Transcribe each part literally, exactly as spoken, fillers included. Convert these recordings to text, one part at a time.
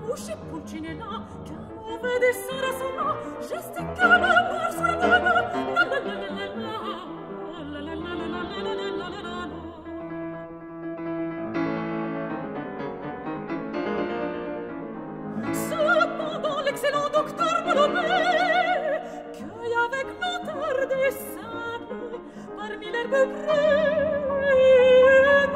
Usci Pulcinella, che muove di sera sola, gestica l'amor sulla donna, la la la la la la, la la la la la la la la la la. Cependant l'excellent docteur Malobé cueille avec lenteur des sables parmi l'herbe brune.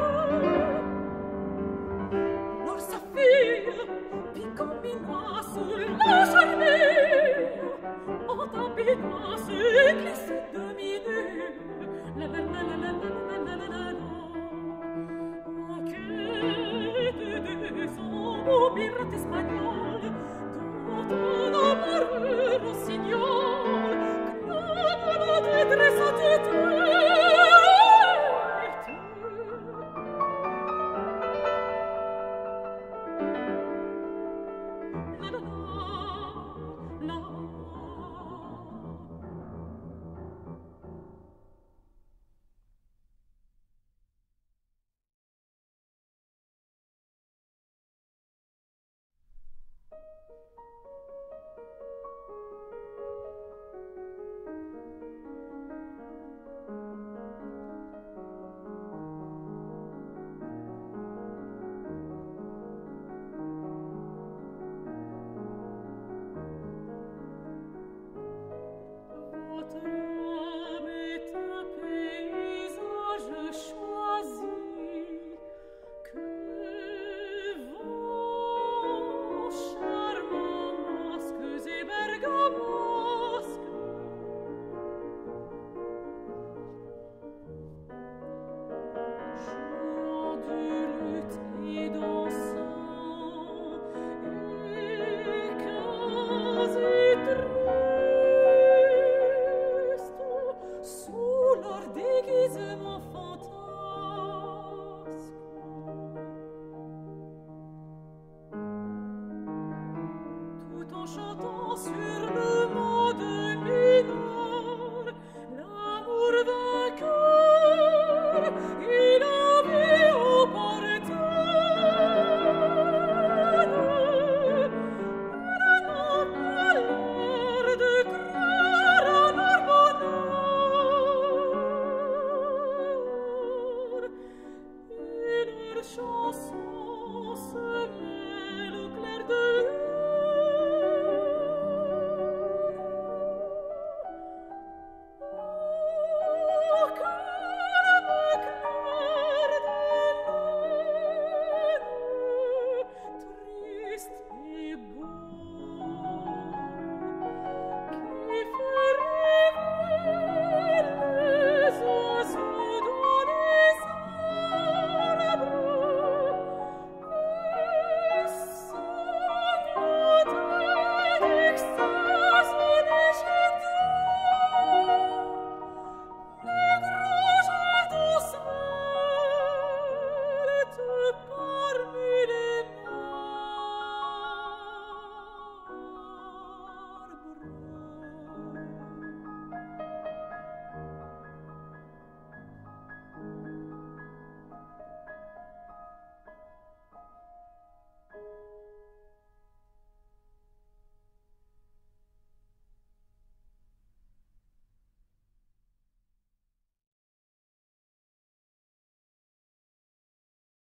Lors sa fille, piquant minois sous la charnée, en tapis se glisse demi-nue. La la la la la la la la la la. En quête de son beau pirate espagnol, dont un amoureux rossignol, clame la détresse à tête.